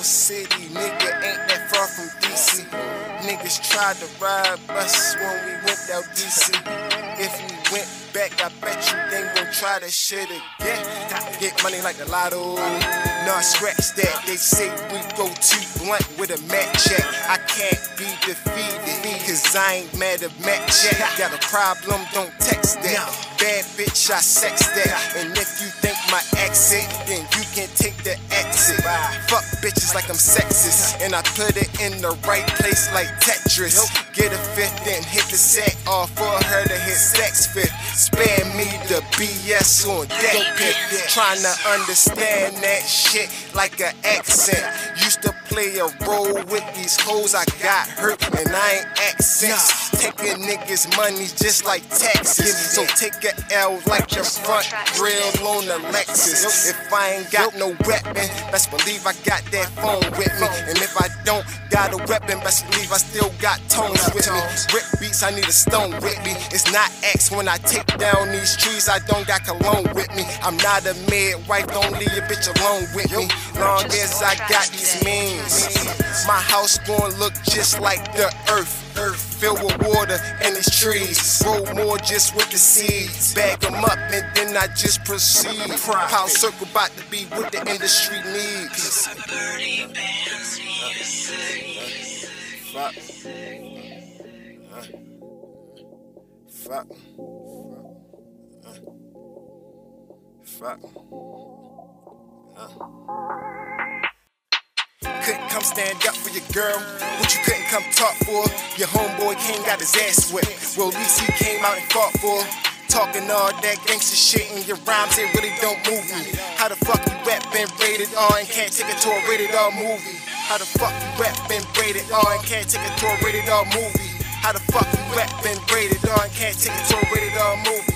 City, nigga, ain't that far from DC. Niggas tried to ride us when we went out DC. If we went back, I bet you they gon' try that shit again. Get money like the lotto. Nah, scratch that. They say we go too blunt with a Mac check. I can't be defeated, cause I ain't mad at Mac check. Got a problem, don't text that. Bad bitch, I sex that. And if you think my accent, then you can take the exit. Fuck bitches like I'm sexist, and I put it in the right place like Tetris. Get a fifth, then hit the set off for her to hit sex fifth. Spare me the BS on deck pit. Trying to understand that shit like an accent. Used to play a role with these hoes, I got hurt and I ain't accents. Taking niggas money just like taxes. So take a L like your front grill on the Lexus. If I ain't got no weapon, best believe I got that phone with me. And if I don't got a weapon, best believe I still got tones with me. Rip beats, I need a stone with me. It's not X when I take down these trees, I don't got cologne with me. I'm not a midwife, don't leave your bitch alone with me. Long as I got these means, my house gon' look just like the earth. Filled with water and its trees. Grow more just with the seeds. Bag them up and then I just proceed. Power circle about to be what the industry needs. Fuck. Fuck. Fuck. Couldn't come stand up for your girl, what you couldn't come talk for. Your homeboy came, got his ass whipped. Well, at least he came out and fought for. Talking all that gangster shit and your rhymes, it really don't move me. How the fuck you rap been rated R and can't take it to a rated R movie? How the fuck you rap been rated R and can't take it to a rated R movie? How the fuck you rap been rated R and can't take it to a rated R movie?